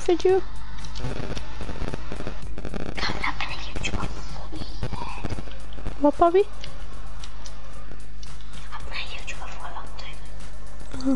video? What, Bobby? I've been a YouTuber for a long time.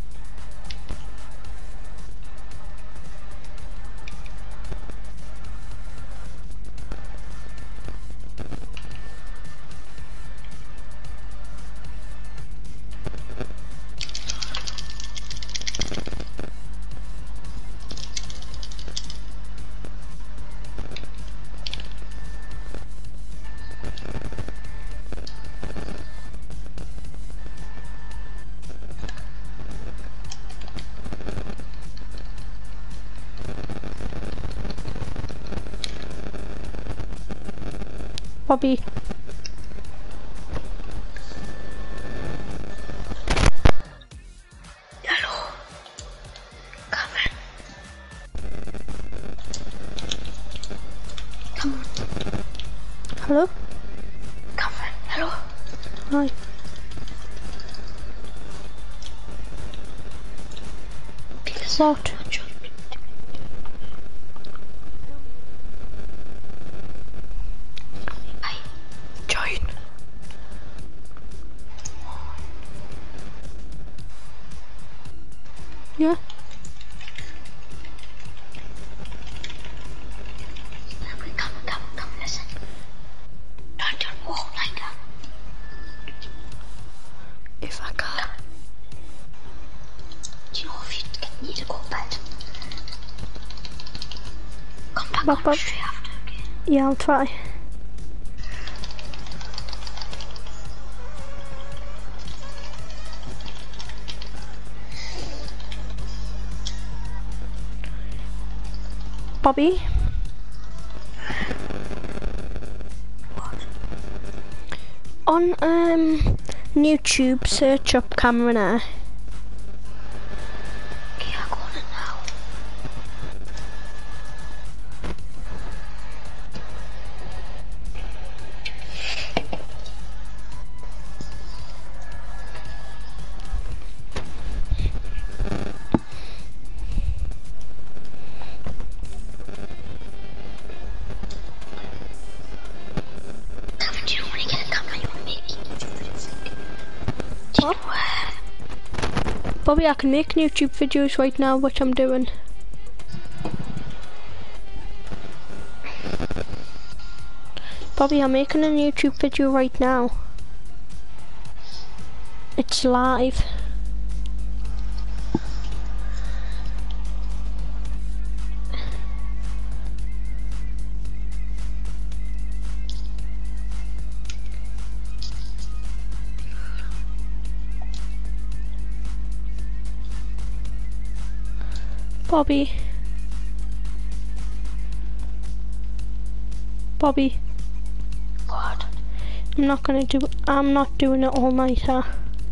Bobby. Hello. Come on. Come on. Hello? Come on. Hello. Hi. What? Join. Yeah? Come, listen. Don't walk like that. If I can. Do you know if you need to go to bed? Come back Bop, on bop. straight after, okay? Yeah, I'll try. Bobby? On YouTube, search up Cameron Air. Okay, I'll go on it now. Come on, do you know when you get a camera, you want to make YouTube videos? Do you know where? Bobby, I can make YouTube videos right now, which I'm doing. Bobby, I'm making a YouTube video right now. It's live. Bobby. Bobby. What? I'm not doing it all night, huh?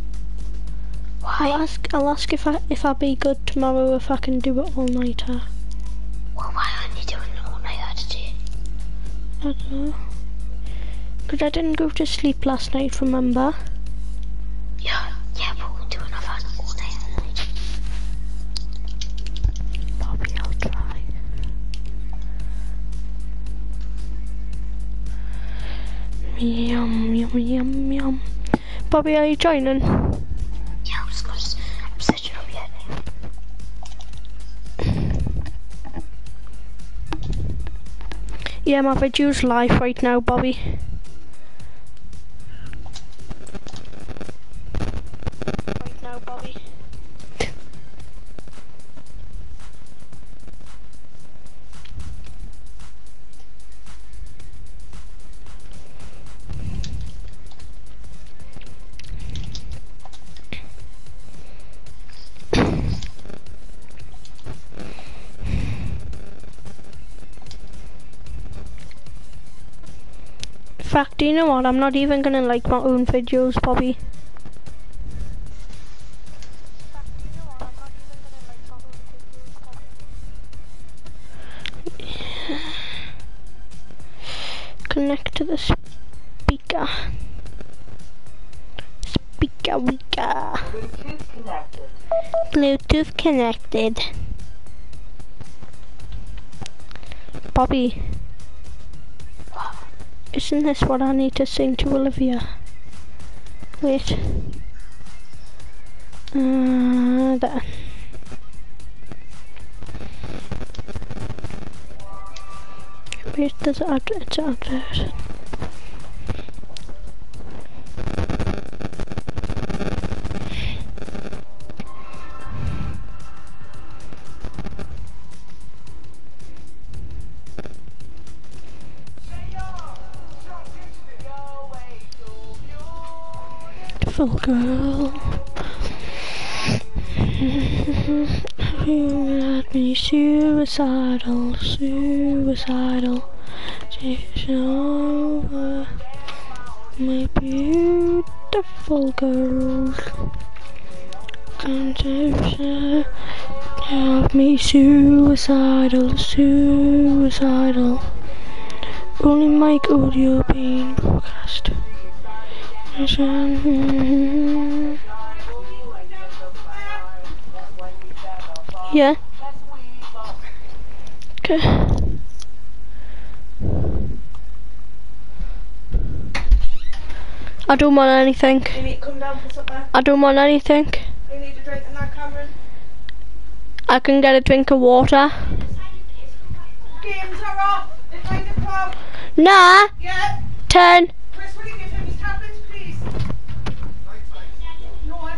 Why? I'll ask if I'll be good tomorrow if I can do it all night, huh? Well, why aren't you doing it all night today? I don't know. Because I didn't go to sleep last night, remember? Yeah, but we're doing it all night. Bobby, I'll try. Yum, yum, yum, yum. Bobby, are you joining? Yeah, I'm searching up yet. Yeah, my video's live right now, Bobby. Right now, Bobby. In fact, do you know what? I'm not even gonna like my own videos, Bobby. Connect to the speaker. Speaker. Bluetooth connected. Bluetooth connected. Bobby, isn't this what I need to sing to Olivia? Wait. There. Wait, there's an advert. It's an advert. Beautiful girl. You made me suicidal, suicidal. Take over my beautiful girl. Can't you have me suicidal, suicidal. Only Mike audio being broadcast. Yeah. Okay. I don't want anything. You need to come down for supper. I don't want anything. You need a drink in that, Cameron. I can get a drink of water. Games are off. It's 9 o'clock. Nah. Yeah. 10. Chris, will you give him his tablets, please? No one.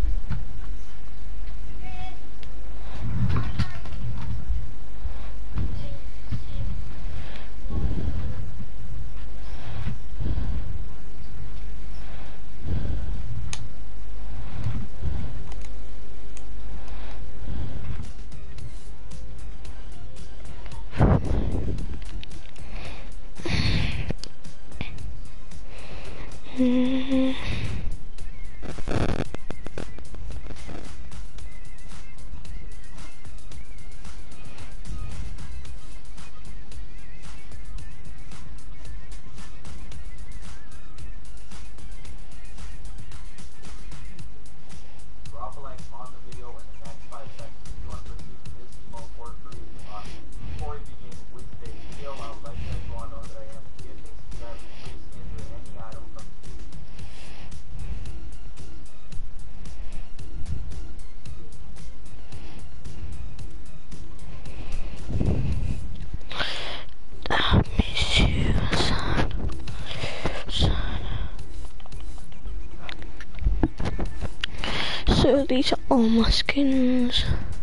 So these are all my skins.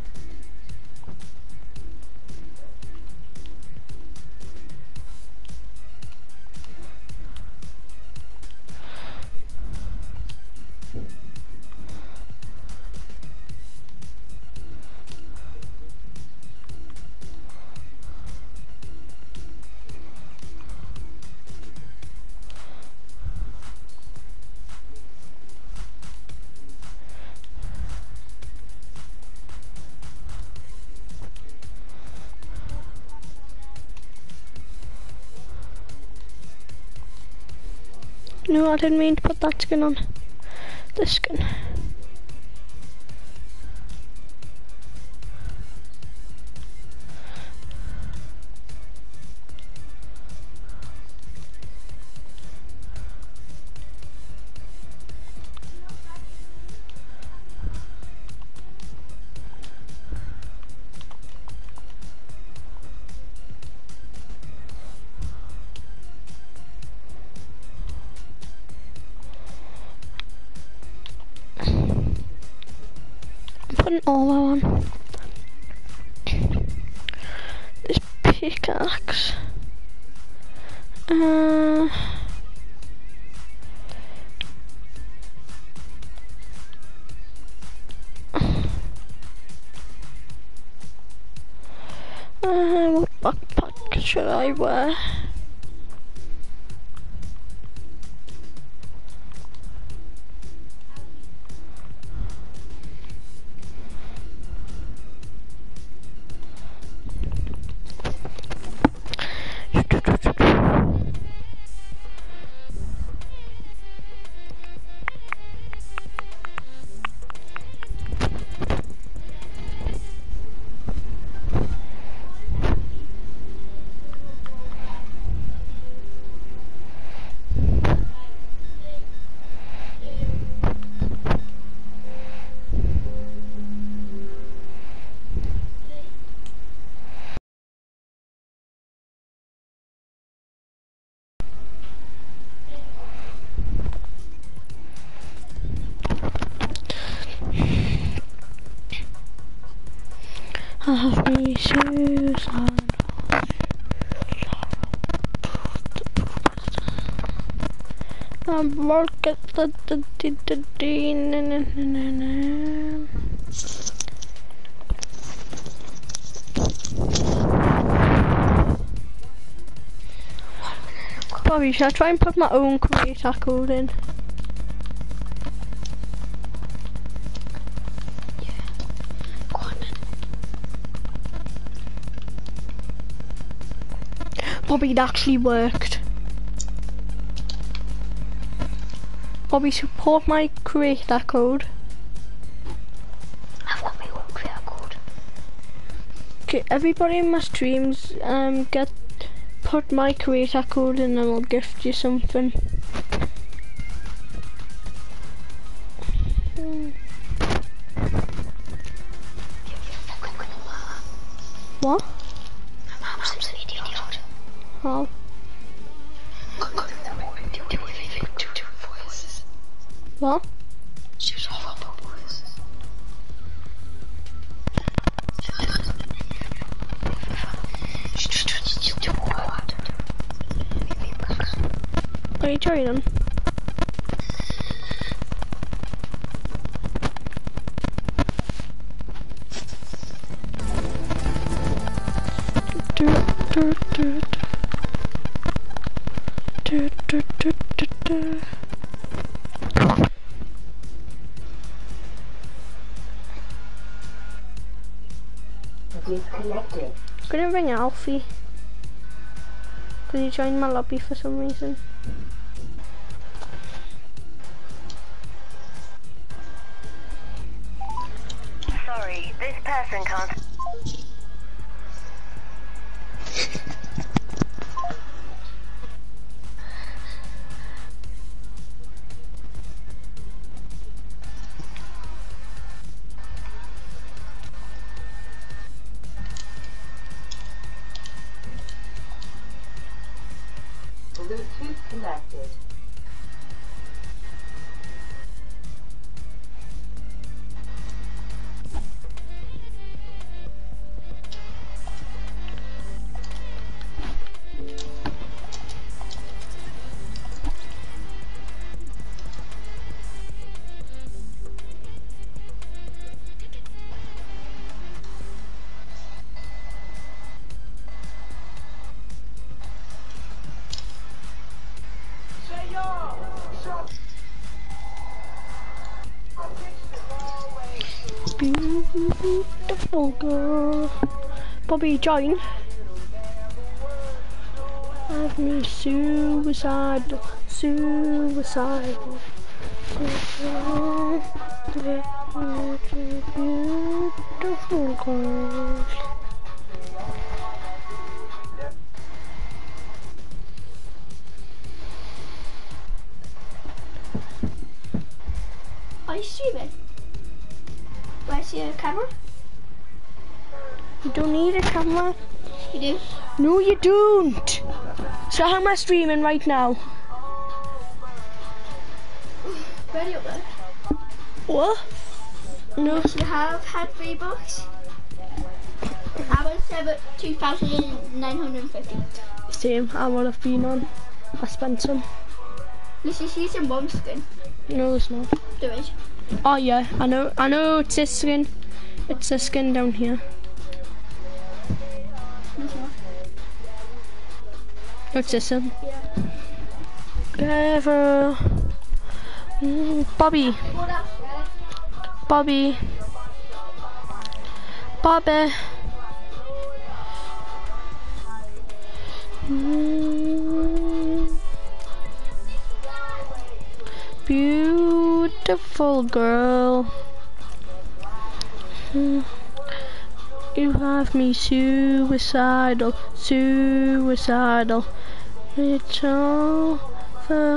No, I didn't mean to put that skin on. This skin. Putting all on. This pickaxe. What backpack should I wear? suicide. Work at the Bobby, should I try and put my own creator code in? Yeah. Go on then. Bobby, it actually worked. Bobby, support my creator code. I've got my own creator code. Okay, everybody in my streams, put my creator code in and I'll gift you something. What? I'm an idiot. How? What? She's all about voices. She just turns into a quad. Are you joining? Disconnected. Couldn't ring Alfie because he joined my lobby for some reason. Sorry, this person can't. Bluetooth connected. Beautiful girl. Bobby, join. Have me suicidal, suicidal. Beautiful girl. Are you streaming? Where's your camera? You don't need a camera. You do? No, you don't. So how am I streaming right now? Ready up there? What? No. You have had V-Bucks? I was 2,950. Same, I would have been on. I spent some. This is using one skin. No, it's not. There is. Oh yeah, I know it's this skin. It's this skin down here. What's this one? Yeah. Ever. Bobby. What else? Bobby. Bobby. Beautiful girl. You have me suicidal, suicidal. It's all for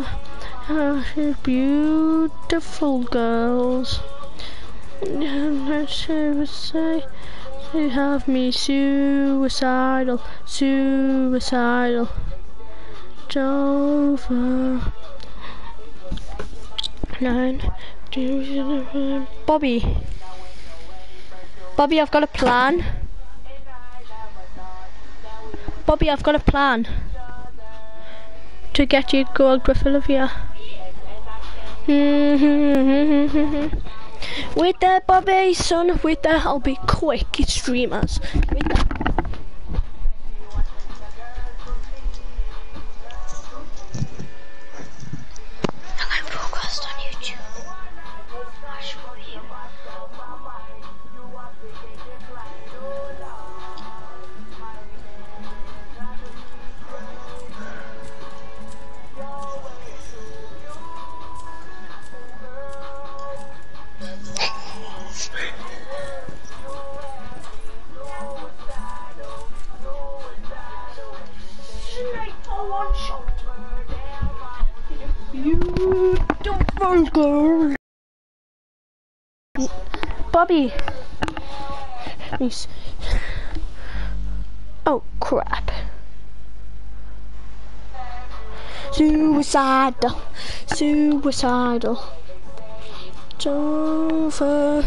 beautiful girls. Let's say you have me suicidal, suicidal. It's over. Bobby. Bobby, I've got a plan. Bobby, I've got a plan to get you gold with Olivia. Wait there, Bobby, son, wait there. I'll be quick, streamers. Wait there. I'm broadcast on YouTube. I'll show you. Beautiful girl. Bobby. Oh crap. Suicidal. Suicidal. Over.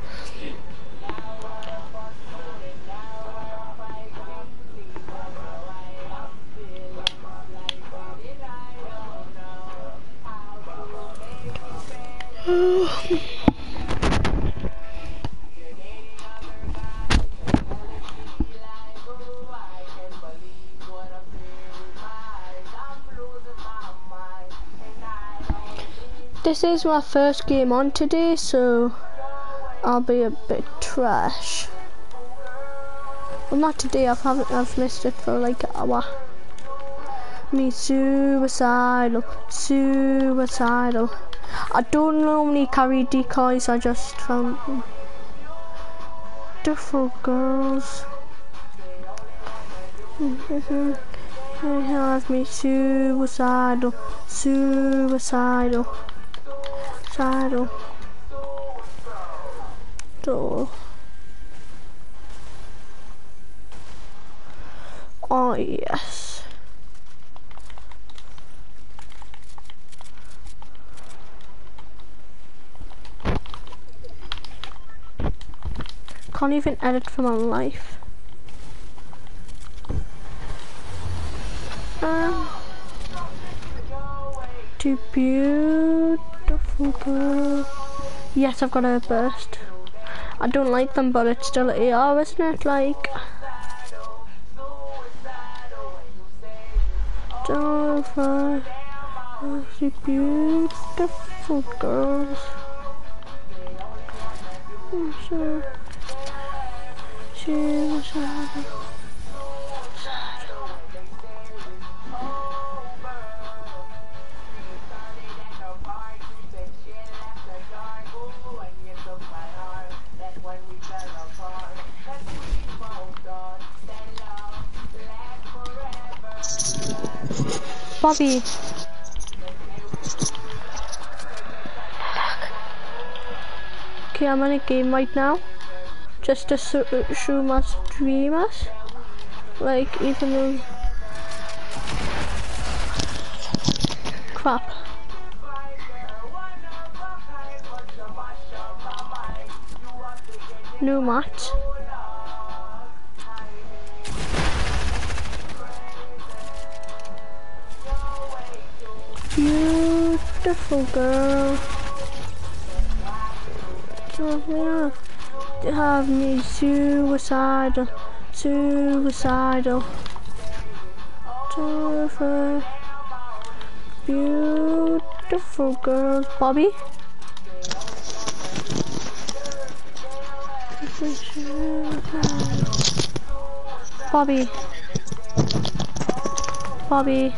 This is my first game on today, so I'll be a bit trash. Well, not today. I've missed it for like an hour. Me suicidal. I don't normally carry decoys. I just found them. Different girls. I have me suicidal. Door. Oh yes. Can't even edit for my life. Too beautiful girl. Yes, I've got a burst. I don't like them, but it's still AR, isn't it? Like, Dover, the beautiful girls. She was Bobby. Okay, I'm in a game right now. Just to show my streamers. Like, even though... Crap. No match. Beautiful girl. They have me suicidal. Beautiful girls. Bobby. Bobby.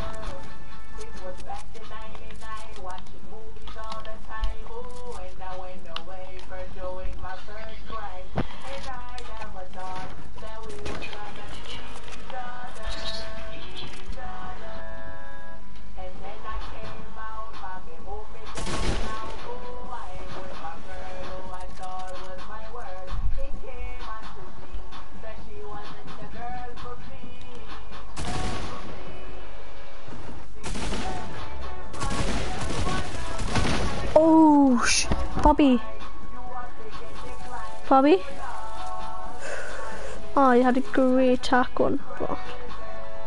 Bobby. Oh, you had a great attack on.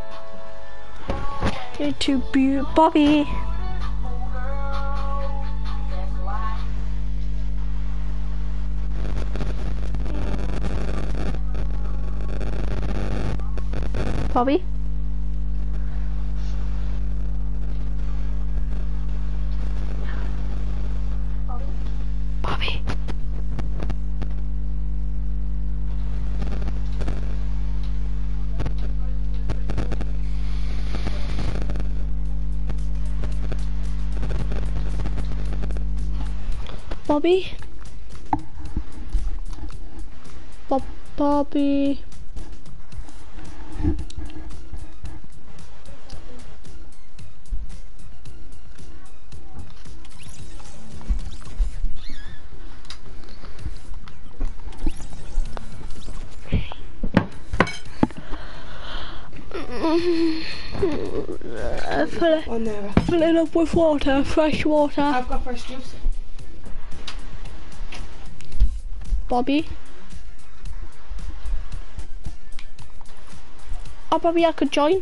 To be Bobby. Bobby. Bobby. Bobby. Bobby. Fill it up with water, fresh water. I've got fresh juice. Bobby. Oh, Bobby, I could join.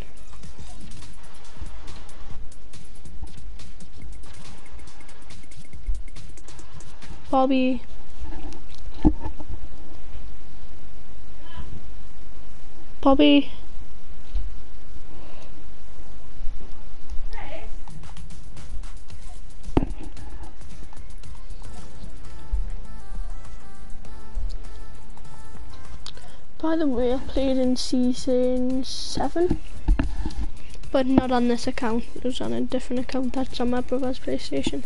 Bobby. Bobby. By the way, I played in season 7, but not on this account. It was on a different account that's on my brother's PlayStation.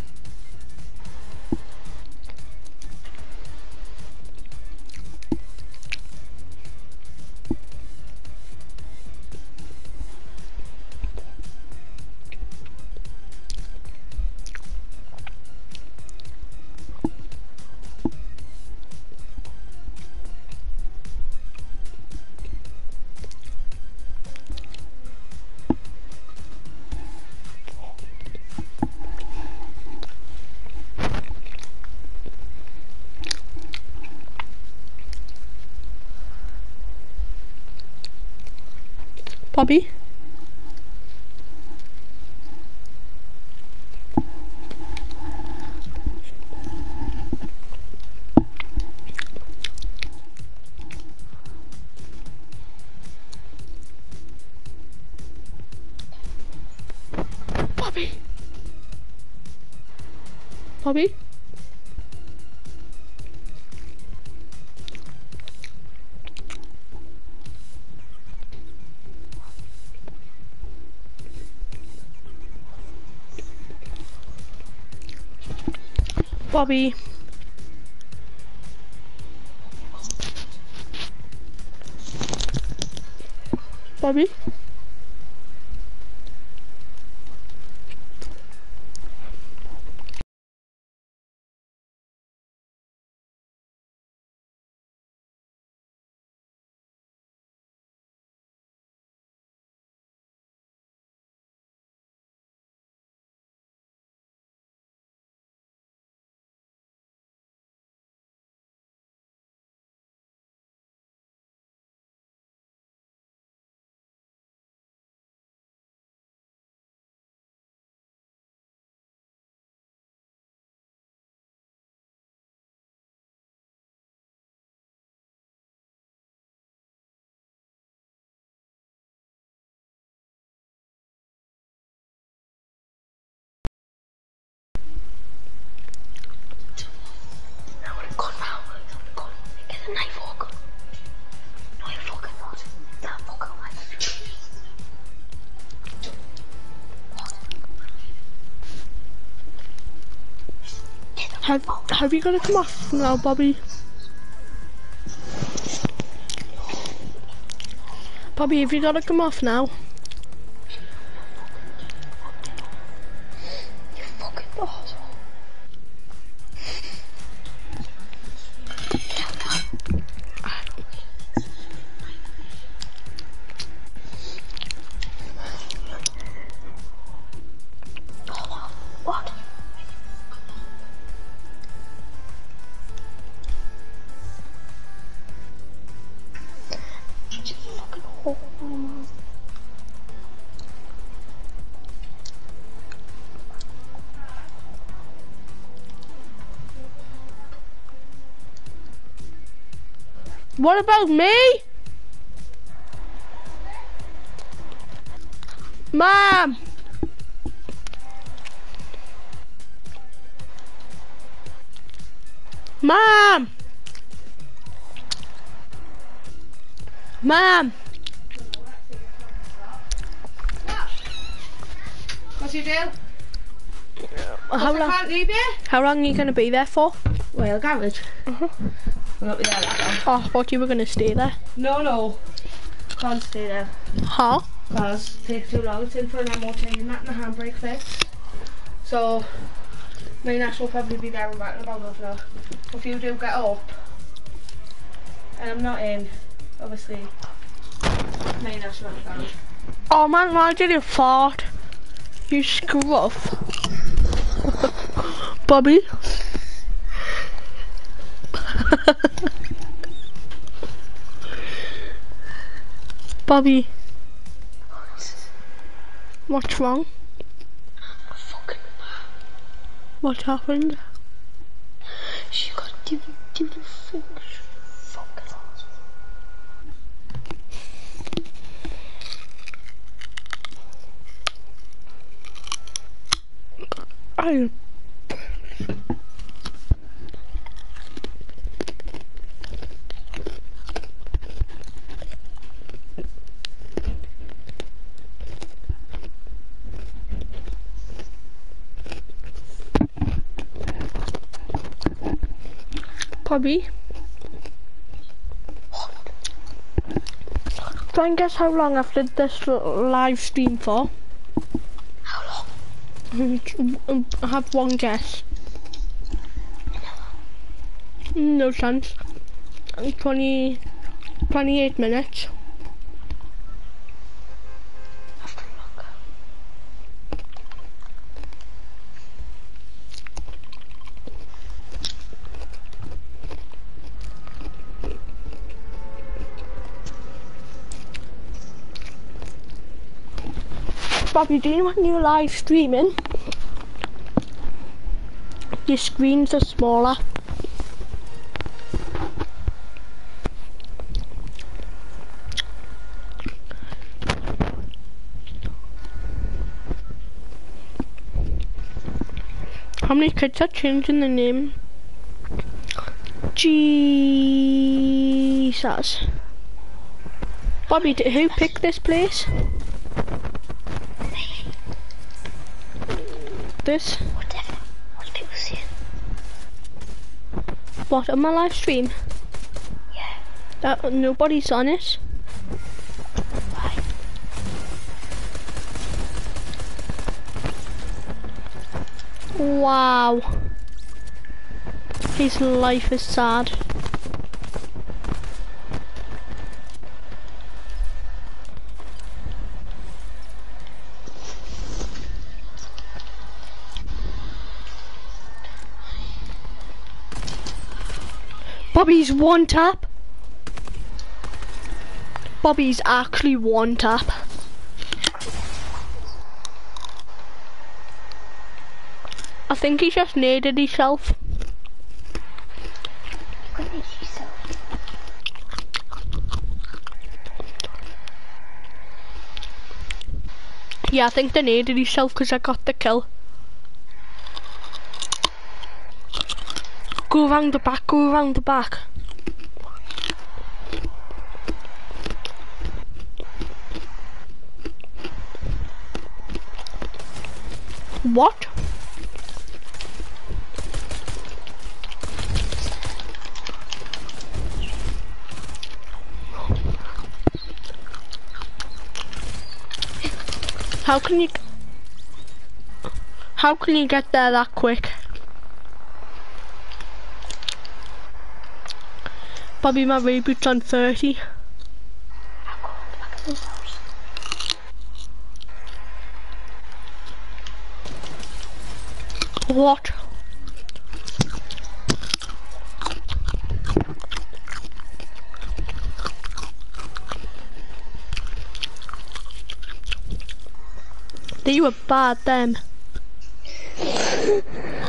Bobby. Bobby. Bobby. Bobby. Bobby. Have you got to come off now, Bobby? Bobby, have you got to come off now? You fucking balls. What? You fucking whore, man. What about me? Mom! Mom! Mom! What you do? How I long? can't leave you. How long are you gonna be there for? Well, garage. We'll not be there that long. Oh, I thought you were gonna stay there. No. Can't stay there. Huh? Because it takes too long. It's in for an MOT and that and a handbrake fix. So, my Nash will probably be there and back in about half an hour. If you do get up, and I'm not in, obviously, my Nash will have garage. Oh man, why did you fart? You scruff. Bobby? Bobby. What's wrong? Fucking What happened? she got divvy fingers. Fucking I Bobby. Try and guess how long I've did this live stream for. how long? Have one guess. No chance. 28 minutes. After longer. Bobby, do you know when you're live streaming, your screens are smaller? How many kids are changing the name? Jesus. Bobby, who picked this place? This? Whatever. What are people saying? What, on my live stream? Yeah. Nobody's on it. Why? Wow. His life is sad. Bobby's one tap. Bobby's actually one tap. I think he just naded himself. You can make yourself. Yeah, I think they naded himself because I got the kill. Go around the back, go around the back. What? How can you get there that quick? Bobby, my reboot's on 30. I'll go back to this house. What? They were bad then.